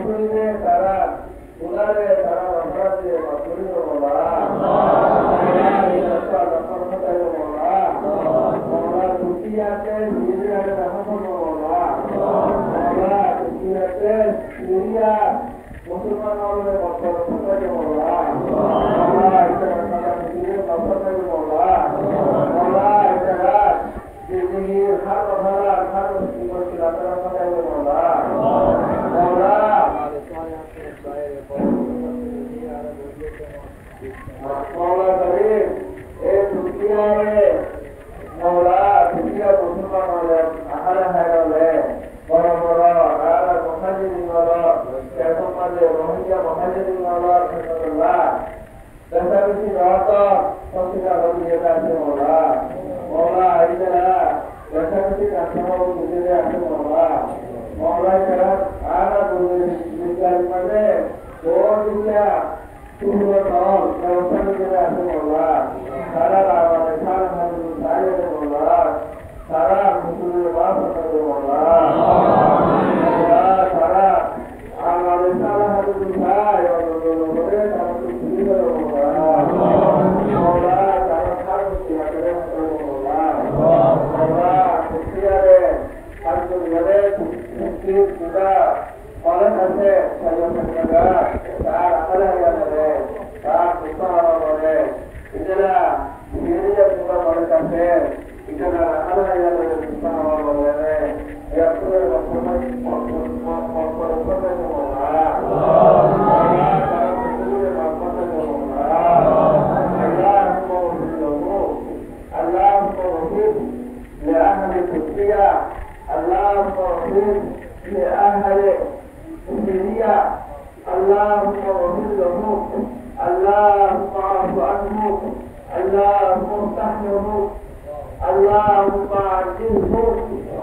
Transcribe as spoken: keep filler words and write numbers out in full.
মুসলিমে তারা উনারে তারা অপরাধে মাসুরি মোলা মোলা দুটিয়াতে সিরিয়ার রহমান মোলা মোলা দুটিয়াতে সিরিয়া মুসলমান হলে বছর থাকে মোলা মোলা এটা তারা সিরিয়া বছর থাকে মোলা মোলা এটা জিন্দেগির হর কথা হর জীবন की यात्रा করে মোলা মোলা मौला करीम ए दुनिया में मौला दुनिया मुसलमान वाले आहार है वाले बड़ा बड़ा आहार मुहाजिर वाला कैसे वाले रोहिंग्या मुहाजिर वाला अल्लाह जैसा किसी रात सबसे बड़ी ये बात है मौला मौला इधर जैसा किसी का समूह मुझे आते मौला मौला करा आना दुनिया निकाल मरे दो दुनिया Tuhan Allah, Tuhan kita Allah, Sara Rawa, Sara Nabi Saya Allah, Sara Musuh Bapa Allah, Allah Sara Amal Sara Nabi Saya Allah, Sara Musuh Allah, Allah Sara Sara Musuh Allah, Allah Setiare, Satu Yare, Setiap kita Orang nanti saya menjaga, saya akan ada, saya bisa ada. Itulah ini yang kita lakukan. Itulah akan ada bisa ada. Ya sudah berkorban, berkorban, berkorban semua. Allah, saya berkorban semua. Allah mohonmu, Allah mohon, leahli setia, Allah mohon, leahli سوريا اللهم اغفر له اللهم اعف عنه اللهم افتح له اللهم اعزه